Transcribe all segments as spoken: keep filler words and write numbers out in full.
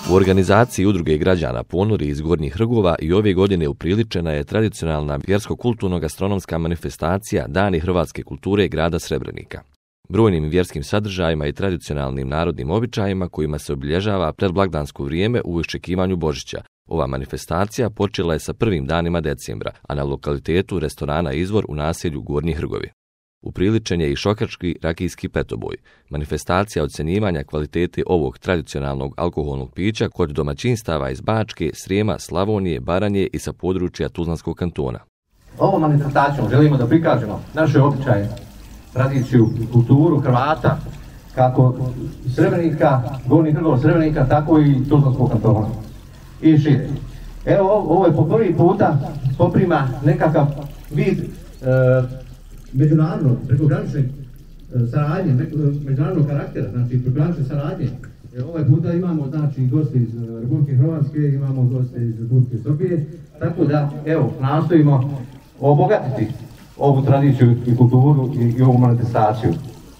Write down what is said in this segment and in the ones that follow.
U organizaciji Udruge građana Ponori iz Gornjih Hrgova i ove godine upriličena je tradicionalna vjersko-kulturno-gastronomska manifestacija Dani hrvatske kulture grada Srebrenika. Brojnim vjerskim sadržajima i tradicionalnim narodnim običajima kojima se obilježava predblagdansko vrijeme u iščekivanju Božića. Ova manifestacija počela je sa prvim danima decembra, a na lokalitetu restorana Izvor u naselju Gornji Hrgovi. Upriličen je i šokački rakijski petoboj, manifestacija ocjenjivanja kvalitete ovog tradicionalnog alkoholnog pića kod domaćinstava iz Bačke, Srijema, Slavonije, Baranje i sa područja Tuzlanskog kantona. Ovom manifestacijom želimo da prikažemo naše običaje, tradiciju i kulturu Hrvata, kako Srebrenika, Gornjih Hrgova Srebrenika, tako i Tuzlanskog kantona i šire. Evo, ovo je po prvi puta poprima nekakav vid e, međunarodnog, prekogranične saradnje, međunarodnog karaktera, znači prekogranične saradnje. E, ovaj puta imamo znači goste iz Republike Hrvatske, imamo goste iz Republike Srbije, tako da evo nastojimo obogatiti ovu tradiciju i kulturu i, i ovu manifestaciju.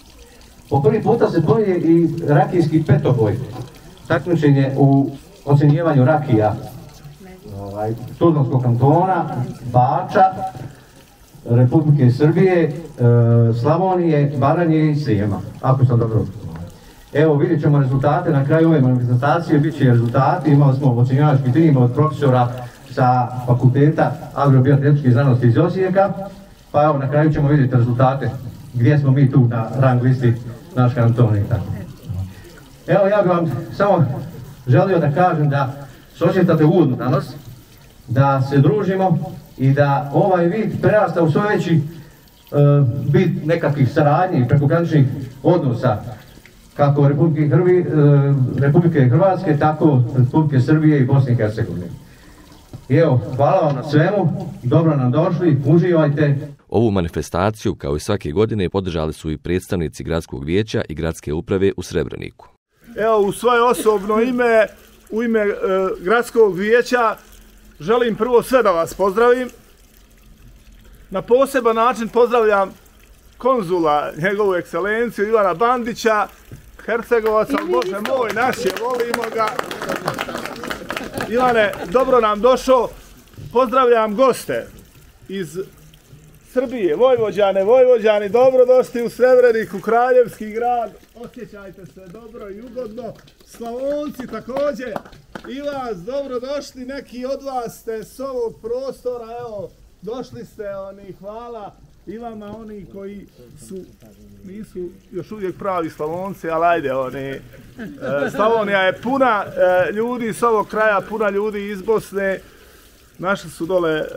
Po prvi puta se poje i rakijski petoboj, takmičenje u ocjenjivanju rakija ovaj, Tuzlanskog kantona, Bača, Republike Srbije, e, Slavonije, Baranje i Srijema, ako sam dobro. Evo vidjet ćemo rezultate na kraju ove manifestacije, bit će rezultati, imali smo ocjenjivački tim od profesora sa fakulteta agrobiotehničkih znanosti iz Osijeka, pa evo na kraju ćemo vidjeti rezultate gdje smo mi tu na rang listi naš kanton i tako. Evo ja bih vam samo želio da kažem da se osjećate ugodno danas, da se družimo i da ovaj vid prerasta u sve veći e, vid nekakvih saradnji i prekograničnih odnosa kako Republike, Hrvi, e, Republike Hrvatske, tako Republike Srbije i Bosne i Hercegovine. I evo, hvala vam na svemu, dobro nam došli, uživajte. Ovu manifestaciju, kao i svake godine, podržali su i predstavnici gradskog vijeća i gradske uprave u Srebreniku. Evo, u svoje osobno ime, u ime e, gradskog vijeća, želim prvo sve da vas pozdravim. Na poseban način pozdravljam konzula, njegovu ekscelenciju Ivana Bandića, Hercegovaca, Bože moj, naš je, volimo ga. Ivane, dobro nam došao. Pozdravljam goste iz Srbije, Vojvođane, Vojvođani, dobro došli u Srebrenik, u kraljevski grad. Osjećajte se dobro i ugodno. Slavonci također, i vas dobro došli, neki od vas ste s ovog prostora, evo, došli ste, oni, hvala i vama, oni koji su, nisu još uvijek pravi Slavonci, ali ajde, oni, e, Slavonija je puna e, ljudi s ovog kraja, puna ljudi iz Bosne, našli su dole, e,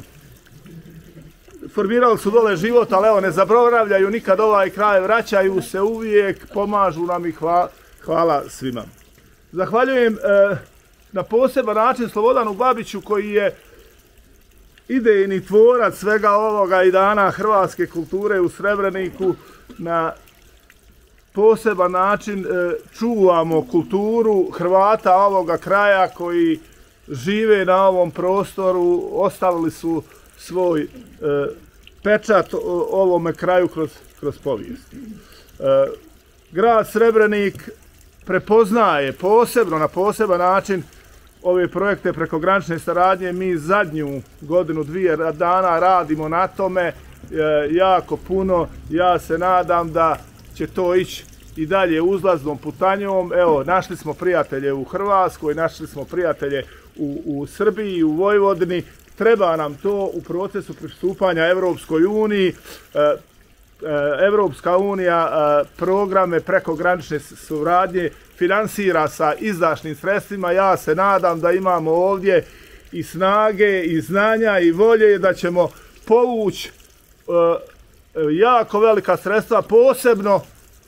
formirali su dole život, ali evo, ne zaboravljaju nikad ovaj kraj, vraćaju se uvijek, pomažu nam i hvala, hvala svima. Zahvaljujem e, na poseban način Slobodanu Babiću koji je idejni tvorac svega ovoga i dana hrvatske kulture u Srebreniku. Na poseban način e, čuvamo kulturu Hrvata ovoga kraja koji žive na ovom prostoru, ostavili su svoj e, pečat ovome kraju kroz, kroz povijest. E, grad Srebrenik prepoznaje posebno, na poseban način ove projekte prekogranične saradnje. Mi zadnju godinu, dvije dana radimo na tome e, jako puno. Ja se nadam da će to ići i dalje uzlaznom putanjom. Evo, našli smo prijatelje u Hrvatskoj, našli smo prijatelje u, u Srbiji, u Vojvodini. Treba nam to u procesu pristupanja Evropskoj uniji. E, Evropska unija programe prekogranične suradnje finansira sa izdašnim sredstvima. Ja se nadam da imamo ovdje i snage, i znanja, i volje da ćemo povući jako velika sredstva, posebno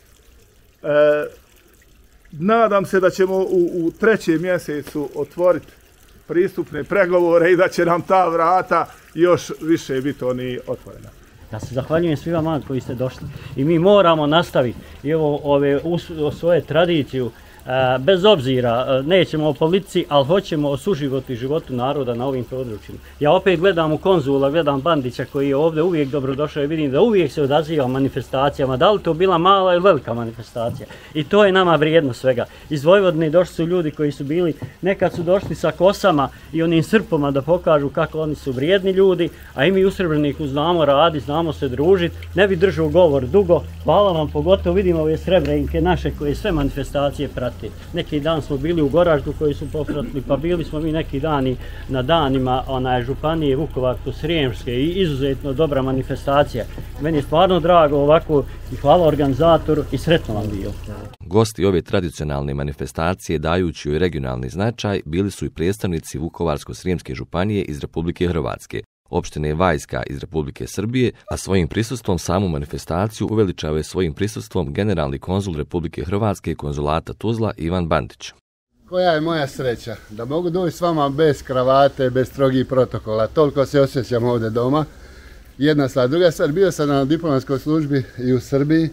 nadam se da ćemo u, u trećem mjesecu otvoriti pristupne pregovore i da će nam ta vrata još više biti oni otvorena. Ja se zahvaljujem svima vama koji ste došli i mi moramo nastaviti i ovo ove, u svoje tradiciju Bez obzira, nećemo o politici, ali hoćemo o suživotu i životu naroda na ovim područjima. Ja opet gledam u Konzula, gledam Bandića koji je ovdje uvijek dobrodošao i vidim da uvijek se odaziva manifestacijama, da li to bila mala ili velika manifestacija. I to je nama vrijedno svega. Iz Vojvodine došli su ljudi koji su bili, nekad su došli sa kosama i onim srpoma da pokažu kako oni su vrijedni ljudi, a i mi u Srebreniku znamo radi, znamo se družiti, ne bi držao govor dugo. Hvala vam, pogotovo vidimo ove Srebrenike naše koje sve manifestacije prate. Neki dan smo bili u Goraždu koji su popratili, pa bili smo mi neki dani na danima onaj županije Vukovarsko-srijemske i izuzetno dobra manifestacija. Meni je stvarno drago ovako i hvala organizatoru i sretno vam bio. Gosti ove tradicionalne manifestacije, dajući joj regionalni značaj, bili su i predstavnici Vukovarsko-srijemske županije iz Republike Hrvatske, opštine Vajska iz Republike Srbije, a svojim prisustvom samu manifestaciju uveličao je svojim prisustvom generalni konzul Republike Hrvatske konzulata Tuzla Ivan Bandić. Koja je moja sreća da mogu doći s vama bez kravate, bez strogih protokola. Toliko se osjećam ovdje doma. Jedna stvar. Druga stvar, bio sam na diplomatskoj službi i u Srbiji.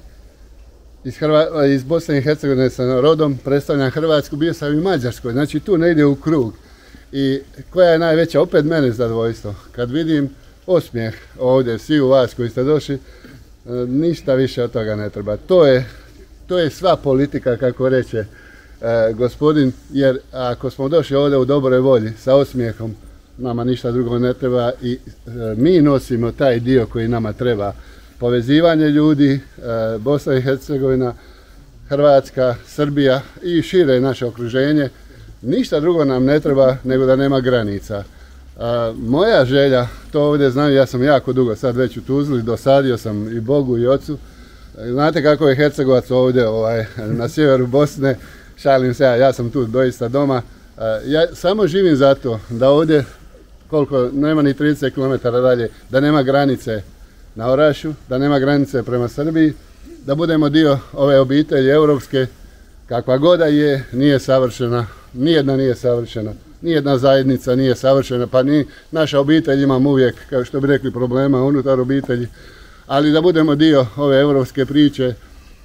Iz, Hrva... iz Bosne i Hercegovine sam rodom, predstavljam Hrvatsku, bio sam i u Mađarskoj, znači tu negdje u krug. I koja je najveća, opet mene zadovoljstvo, kad vidim osmijeh ovdje, svi u vas koji ste došli, ništa više od toga ne treba. To je, to je sva politika, kako reče e, gospodin, jer ako smo došli ovdje u dobroj volji, sa osmijehom, nama ništa drugo ne treba i e, mi nosimo taj dio koji nama treba. Povezivanje ljudi, e, Bosna i Hercegovina, Hrvatska, Srbija i šire naše okruženje. Ništa drugo nam ne treba nego da nema granica. A, moja želja, to ovdje znam, ja sam jako dugo sad već u Tuzli, dosadio sam i Bogu i Ocu. Znate kako je Hercegovac ovdje ovaj, na sjeveru Bosne, šalim se ja, ja sam tu doista doma. A, ja samo živim zato da ovdje, koliko nema ni trideset kilometara dalje, da nema granice na Orašju, da nema granice prema Srbiji, da budemo dio ove obitelji europske, kakva god je, nije savršena. Nijedna nije savršena, nijedna zajednica nije savršena, pa ni naša obitelj imamo uvijek, kao što bi rekli, problema unutar obitelji, ali da budemo dio ove europske priče e,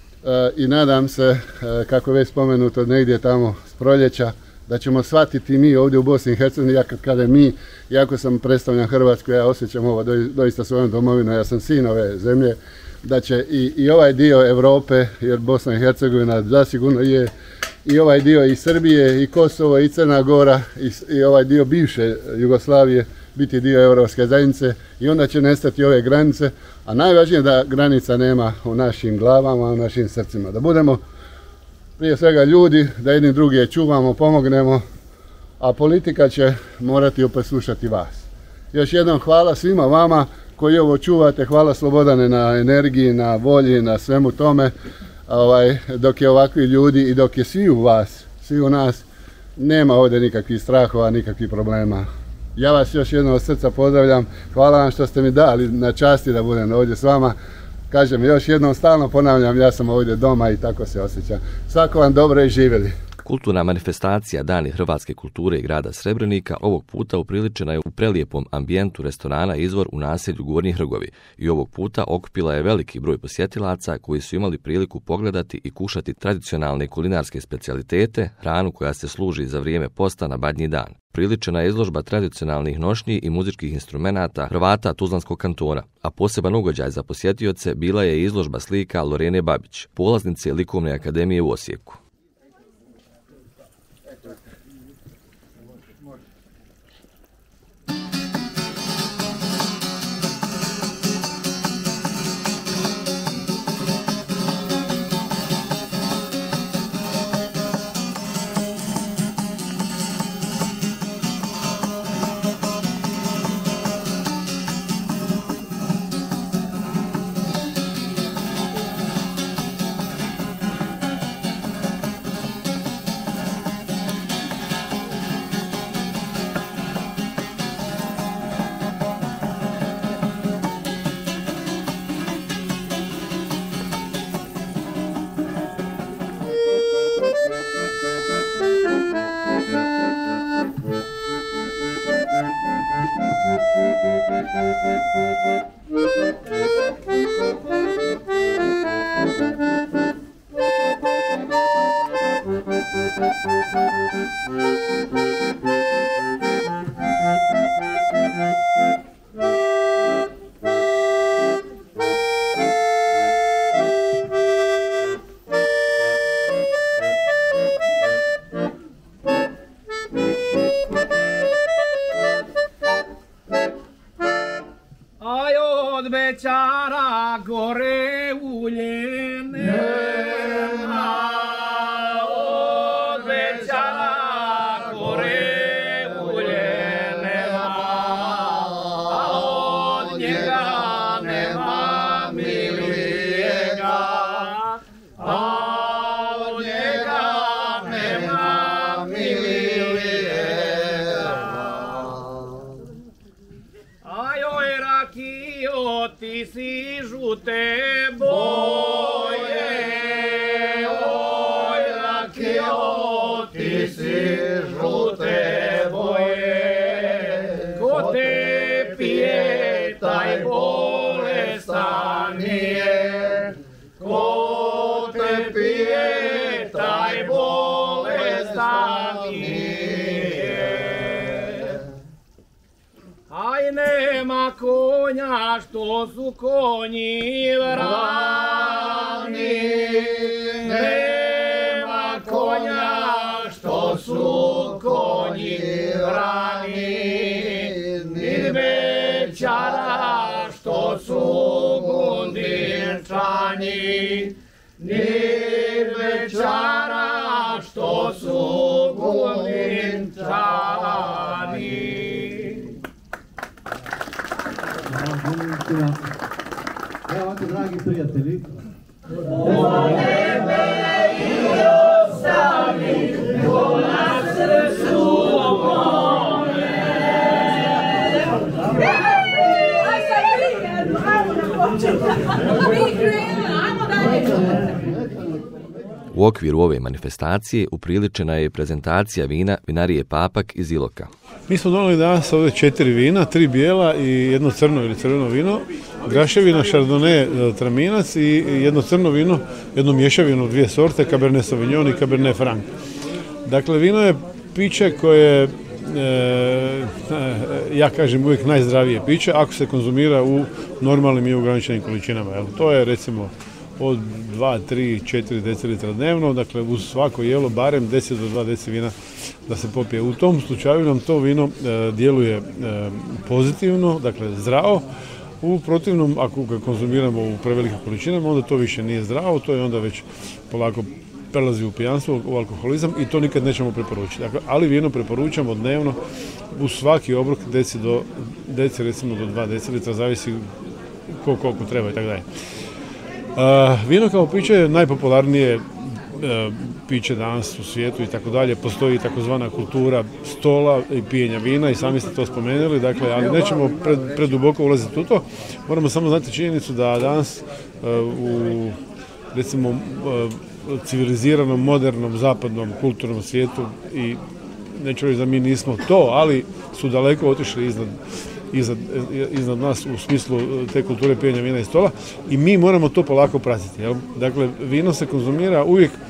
i nadam se, e, kako je već spomenuto negdje tamo s proljeća, da ćemo shvatiti mi ovdje u Bosni i Hercegovini, ja kad kada mi, iako sam predstavljam Hrvatsku, ja osjećam ovo doista svojom domovinom, ja sam sin ove zemlje, da će i, i ovaj dio Europe, jer Bosna i Hercegovina zasigurno je i ovaj dio i Srbije, i Kosovo, i Crna Gora, i, i ovaj dio bivše Jugoslavije biti dio Europske zajednice i onda će nestati ove granice, a najvažnije je da granica nema u našim glavama, u našim srcima. Da budemo prije svega ljudi, da jedni drugi čuvamo, pomognemo, a politika će morati opet slušati vas. Još jednom hvala svima vama koji ovo čuvate, hvala Slobodane na energiji, na volji, na svemu tome. Ovaj, dok je ovakvi ljudi i dok je svi u vas, svi u nas, nema ovdje nikakvih strahova, nikakvih problema. Ja vas još jednom od srca pozdravljam, hvala vam što ste mi dali na časti da budem ovdje s vama. Kažem, još jednom stalno ponavljam, ja sam ovdje doma i tako se osjećam. Svako vam dobro i živjeli. Kulturna manifestacija Dani hrvatske kulture i grada Srebrenika ovog puta upriličena je u prelijepom ambijentu restorana Izvor u naselju Gornji Hrgovi i ovog puta okupila je veliki broj posjetilaca koji su imali priliku pogledati i kušati tradicionalne kulinarske specijalitete, hranu koja se služi za vrijeme posta na Badnji dan. Priličena je izložba tradicionalnih nošnji i muzičkih instrumenata Hrvata Tuzlanskog kantona, a poseban ugođaj za posjetioce bila je izložba slika Lorene Babić, polaznice Likovne akademije u Osijeku. Večara gore uljene, od večara gore uljene, a od njega nema milijega, a od njega nema milijega. A joj rakio, ti si žute boje, oj rakio, ti si žute boje, ko te pije taj bolestan nije, ko te pije taj bolestan nije. Aj nema konja što su konji vrani, nema konja što su konji vrani, ni večara što su gundinčani, ni večara što su gundinčani. Evo ovako, dragi prijatelji, O tebe i ostavi, ko na srcu mome. Aj sad vi, ajmo na početak. Vi krenuli, ajmo dalje. U okviru ove manifestacije upriličena je prezentacija vina vinarije Papak iz Iloka. Mi smo donijeli danas ovdje četiri vina, tri bijela i jedno crno ili crveno vino, graševina, Chardonnay, traminac i jedno crno vino, jedno mješavino, dvije sorte, Cabernet Sauvignon i Cabernet Franc. Dakle, vino je piće koje, e, ja kažem, uvijek najzdravije piće ako se konzumira u normalnim i ograničenim količinama. Jel? To je recimo od dva, tri, četiri decilitra dnevno, dakle uz svako jelo barem deset do dva deci vina da se popije. U tom slučaju nam to vino e, djeluje e, pozitivno, dakle zdravo. U protivnom, ako ga konzumiramo u prevelikim količinama, onda to više nije zdravo, to je onda već polako prelazi u pijanstvo, u alkoholizam i to nikad nećemo preporučiti. Dakle, ali vino preporučamo dnevno u svaki obrok deci do deci, recimo do dva decilitra, zavisi koliko, koliko treba i tako dalje. Uh, vino kao piće je najpopularnije uh, piće danas u svijetu i tako dalje. Postoji takozvana kultura stola i pijenja vina i sami ste to spomenuli, dakle, ali nećemo pred, preduboko ulaziti u to. Moramo samo znati činjenicu da danas uh, u recimo uh, civiliziranom, modernom, zapadnom, kulturnom svijetu i neću reći da mi nismo to, ali su daleko otišli iznad Iznad, iznad nas u smislu te kulture pijenja vina i stola i mi moramo to polako pratiti. Jel? Dakle, vino se konzumira uvijek e,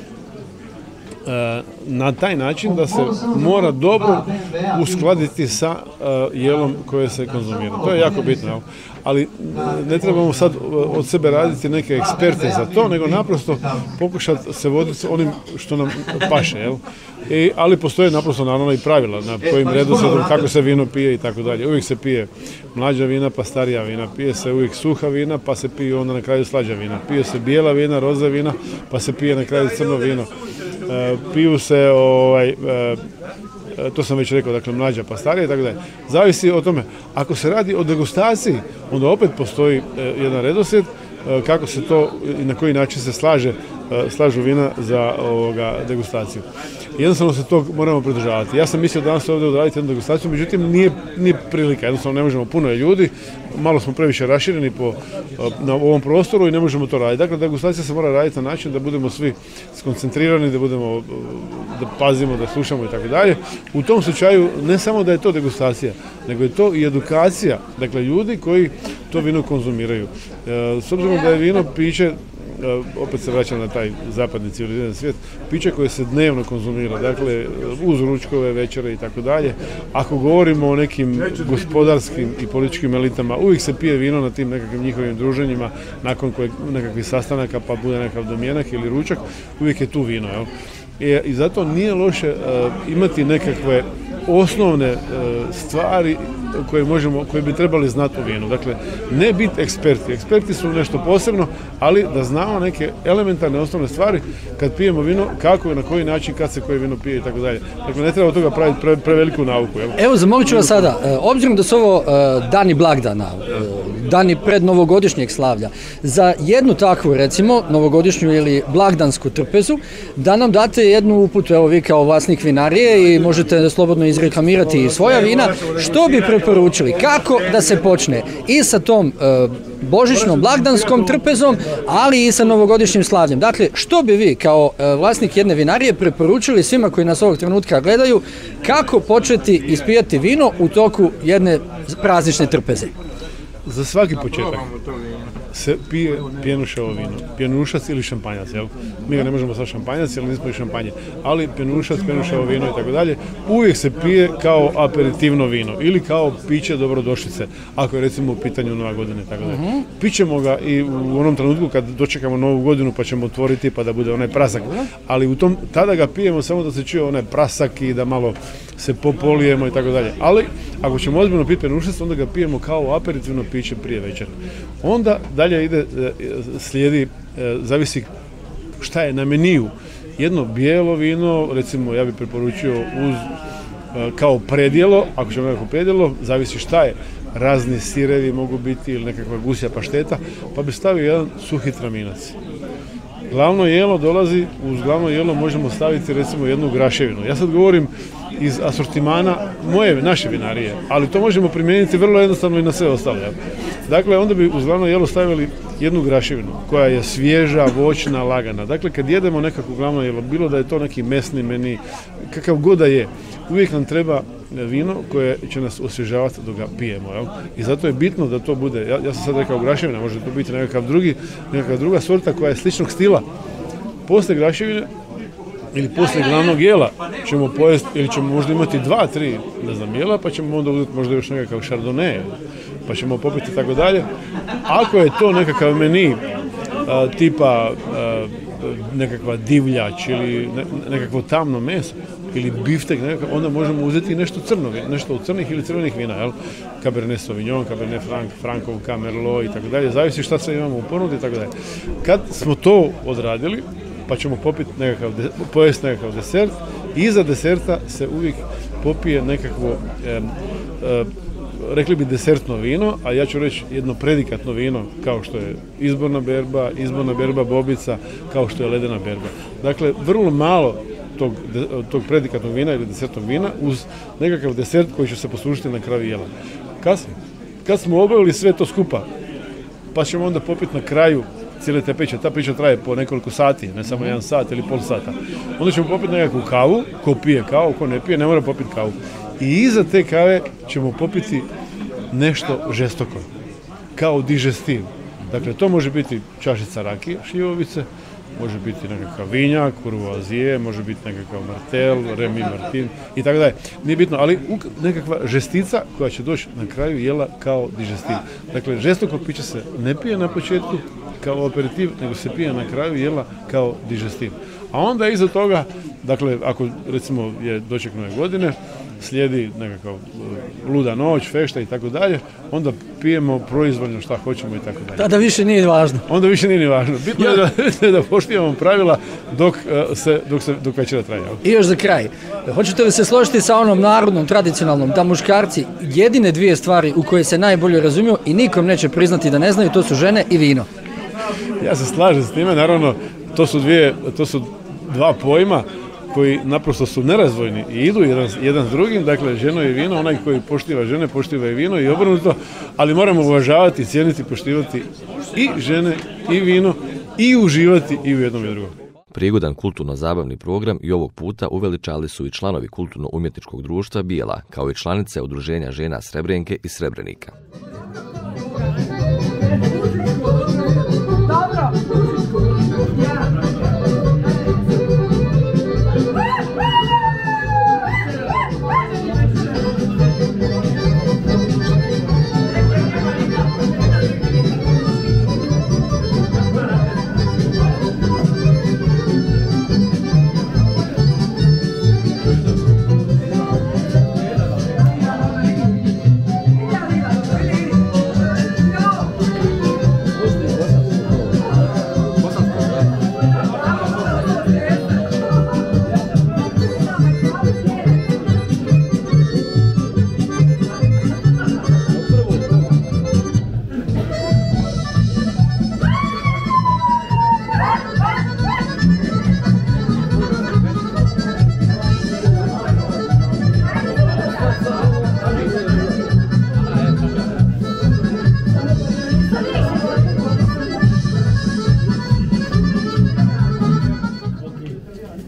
na taj način da se mora dobro uskladiti sa e, jelom koje se konzumira. To je jako bitno. Jel? Ali ne trebamo sad od sebe raditi neke eksperte za to, nego naprosto pokušati se voditi s onim što nam paše. Jel? I, ali postoje naprosto naravno i pravila na kojim redoslijedom kako se vino pije i tako dalje. Uvijek se pije mlađa vina pa starija vina, pije se uvijek suha vina pa se pije onda na kraju slađa vina, pije se bijela vina, roza vina pa se pije na kraju crno vino. E, piju se, ovaj, e, to sam već rekao, dakle mlađa pa starija i tako dalje. Zavisi o tome. Ako se radi o degustaciji, onda opet postoji e, jedan redoslijed e, kako se to i na koji način se slaže, e, slažu vina za ovoga, degustaciju. Jednostavno se tog moramo pridržavati. Ja sam mislio danas ovdje odraditi jednu degustaciju, međutim nije, nije prilika, jednostavno ne možemo, puno je ljudi, malo smo previše rašireni po, na ovom prostoru i ne možemo to raditi. Dakle, degustacija se mora raditi na način da budemo svi skoncentrirani, da budemo, da pazimo, da slušamo i tako dalje. U tom slučaju ne samo da je to degustacija, nego je to i edukacija, dakle ljudi koji to vino konzumiraju. S obzirom da je vino piće, opet se vraćam na taj zapadni civilizirani svijet, piće koje se dnevno konzumira, dakle uz ručkove, večere i tako dalje. Ako govorimo o nekim gospodarskim i političkim elitama, uvijek se pije vino na tim nekakvim njihovim druženjima, nakon kojeg, nekakvih sastanaka, pa bude nekakav domjenak ili ručak, uvijek je tu vino. Jel? I, i zato nije loše uh, imati nekakve osnovne uh, stvari koje, možemo, koje bi trebali znati o vinu. Dakle, ne biti eksperti. Eksperti su nešto posebno, ali da znamo neke elementarne osnovne stvari kad pijemo vino, kako i na koji način, kad se koje vino pije i tako dalje. Dakle, ne treba od toga praviti pre, preveliku nauku. Jel? Evo, zamolit ću vas sada, obzirom da su ovo dani blagdana, dani pred novogodišnjeg slavlja, za jednu takvu, recimo, novogodišnju ili blagdansku trpezu, da nam date jednu uputu, evo vi kao vlasnik vinarije i možete slobodno izreklamirati i svoja vina, što bi preporučili, kako da se počne i sa tom e, božićnom blagdanskom trpezom, ali i sa novogodišnjim slavljem. Dakle, što bi vi kao e, vlasnik jedne vinarije preporučili svima koji nas ovog trenutka gledaju, kako početi ispijati vino u toku jedne praznične trpeze? Za svaki početak se pije pjenušavo vino, pjenušac ili šampanjac, jel? Mi ga ne možemo sa šampanjac, jer nismo i šampanje, ali pjenušac, pjenušavo vino i tako dalje, uvijek se pije kao aperitivno vino ili kao piće dobrodošlice, ako je recimo u pitanju Nova godina i tako dalje. Uh-huh. Pićemo ga i u onom trenutku kad dočekamo Novu godinu pa ćemo otvoriti pa da bude onaj prasak, ali u tom, tada ga pijemo samo da se čuje onaj prasak i da malo se popolijemo i tako dalje. Ali ako ćemo ozbiljno piti pjenušac, onda ga pijemo kao aperitivno piće prije večera. Onda dalje ide, slijedi, zavisi šta je na meniju. Jedno bijelo vino, recimo ja bih preporučio uz kao predjelo, ako ćemo nekako predjelo, zavisi šta je. Razni sirevi mogu biti ili nekakva gusja pašteta, pa bi stavio jedan suhi traminac. Glavno jelo dolazi, uz glavno jelo možemo staviti recimo jednu graševinu. Ja sad govorim iz asortimana moje, naše vinarije, ali to možemo primijeniti vrlo jednostavno i na sve ostale. Dakle, onda bi uz glavno jelo stavili jednu graševinu koja je svježa, voćna, lagana. Dakle, kad jedemo nekako glavno jelo, bilo da je to neki mesni meni, kakav god da je, uvijek nam treba vino koje će nas osvježavati dok ga pijemo. Jel? I zato je bitno da to bude, ja, ja sam sad rekao graševina, može to biti nekakav drugi, nekakva druga sorta koja je sličnog stila. Poslije graševine ili poslije glavnog jela ćemo pojesti, ili ćemo možda imati dva, tri, ne znam, jela, pa ćemo onda uzeti možda još nekakav šardone, pa ćemo popiti i tako dalje. Ako je to nekakav meni a, tipa a, nekakva divljač ili ne, nekakvo tamno meso ili biftek, nekakav, onda možemo uzeti nešto crno, nešto od crnih ili crvenih vina, jel? Cabernet Sauvignon, Cabernet Franc, Frankovka, Merlot i tako dalje, zavisi šta sve imamo u ponudi i tako dalje. Kad smo to odradili, pa ćemo popiti nekakav, pojesti nekakav desert, i iza deserta se uvijek popije nekakvo, e, e, rekli bi desertno vino, a ja ću reći jedno predikatno vino, kao što je izborna berba, izborna berba bobica, kao što je ledena berba. Dakle, vrlo malo tog, tog predikatnog vina ili desertnog vina uz nekakav desert koji će se poslužiti na kraju jela. Kad, kad smo obavili sve to skupa, pa ćemo onda popiti na kraju cijele te priče. Ta priča traje po nekoliko sati, ne samo jedan sat ili pol sata. Onda ćemo popiti nekakvu kavu, ko pije kavu, ko ne pije, ne mora popiti kavu. I iza te kave ćemo popiti nešto žestoko, kao digestiv. Dakle, to može biti čašica rakije, šljivovice, može biti nekakav vinjak, kurvoazije, može biti nekakav martel, remi martin i tako dalje. Nije bitno, ali nekakva žestica koja će doći na kraju jela kao digestiv. Dakle, žestoko piće se ne pije na početku kao aperitiv, nego se pije na kraju jela kao digestiv. A onda iza toga, dakle, ako recimo je doček Nove godine, slijedi nekakav luda noć, fešta i tako dalje, onda pijemo proizvoljno šta hoćemo i tako dalje. Tada više nije važno. Onda više nije ni važno. Bitno je da, da poštivamo pravila dok se, dok se, dok večera traje. I još za kraj, hoćete li se složiti sa onom narodnom, tradicionalnom, da muškarci jedine dvije stvari u koje se najbolje razumiju i nikom neće priznati da ne znaju, to su žene i vino? Ja se slažem s time, naravno, to su dvije, to su dva pojma koji naprosto su nerazvojni i idu jedan, jedan s drugim, dakle ženo i vino, onaj koji poštiva žene, poštiva i vino i obrnuto, ali moramo uvažavati, cijeniti, poštivati i žene i vino i uživati i u jednom i drugom. Prigodan kulturno-zabavni program i ovog puta uveličali su i članovi kulturno-umjetničkog društva Bijela, kao i članice Udruženja žena Srebrenke i Srebrenika.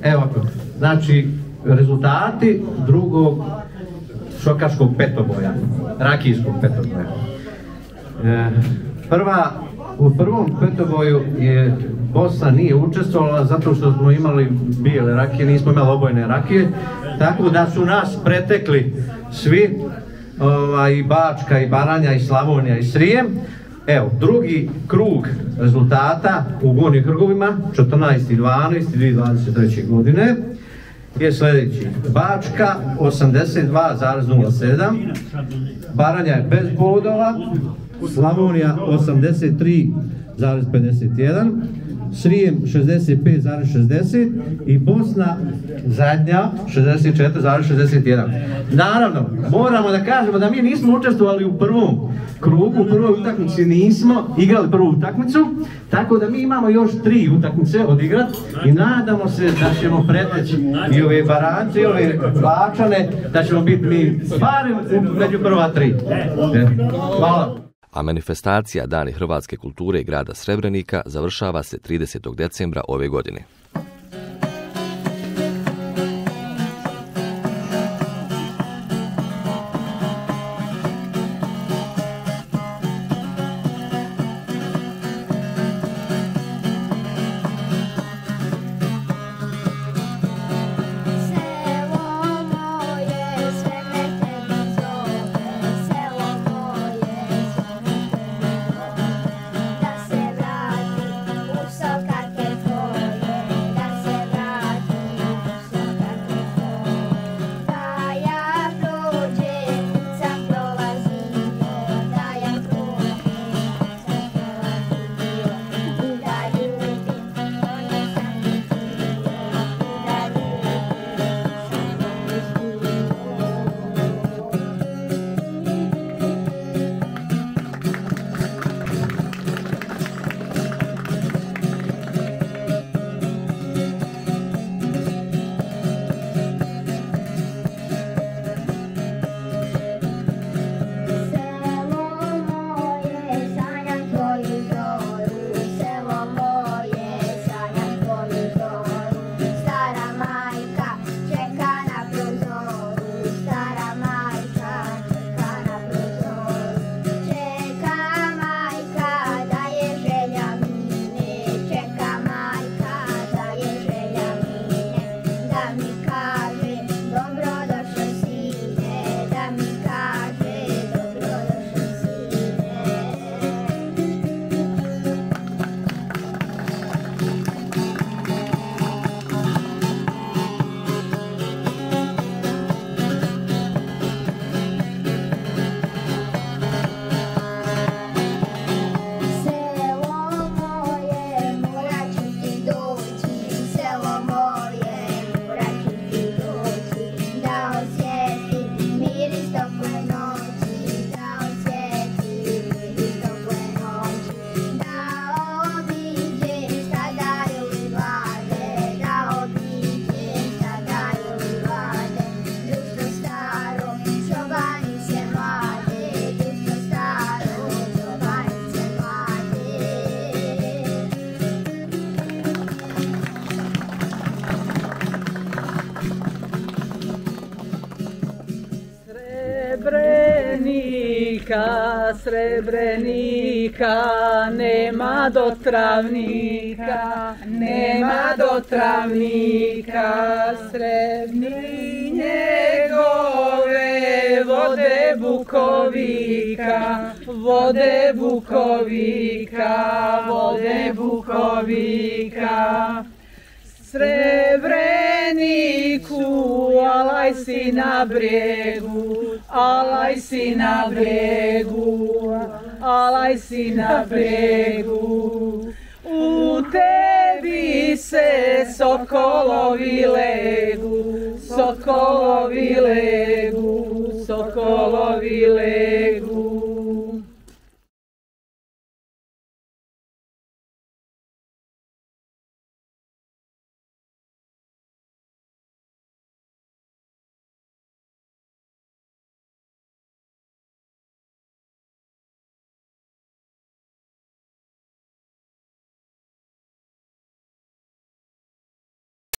Evo, znači, rezultati drugog šokaškog petoboja, rakijskog petoboja. E, prva, u prvom petoboju je Bosna nije učestvovala zato što smo imali bijele rakije, nismo imali obojne rakije, tako da su nas pretekli svi, ovaj, i Bačka, i Baranja, i Slavonija, i Srijem. Evo, drugi krug rezultata u Gornjim Hrgovima, četrnaesti dvanaesti dvije tisuće dvadeset treće. godine, je sljedeći. Bačka osamdeset dva zarez nula sedam, Baranja je bez bodova, Slavonija osamdeset tri zarez pedeset jedan, Srijem šezdeset pet zarez šezdeset i Bosna zadnja šezdeset četiri zarez šezdeset jedan. Naravno, moramo da kažemo da mi nismo učestvovali u prvom krugu, u prvoj utakmici nismo igrali prvu utakmicu, tako da mi imamo još tri utakmice odigrati i nadamo se da ćemo preteći i ove Barance i ove Bačane, da ćemo biti mi barem među prva tri. Hvala. A manifestacija Dani hrvatske kulture grada Srebrenika završava se tridesetog decembra ove godine. Srebrenika, Srebrenika, nema dotravnika, nema dotravnika, Srebni njegove vode Bukovika, vode Bukovika, vode Bukovika. Srebreniku, alaj si na brijegu, alaj si na brijegu, alaj si na brijegu. U tebi se sokolovi legu, sokolovi legu, sokolovi legu.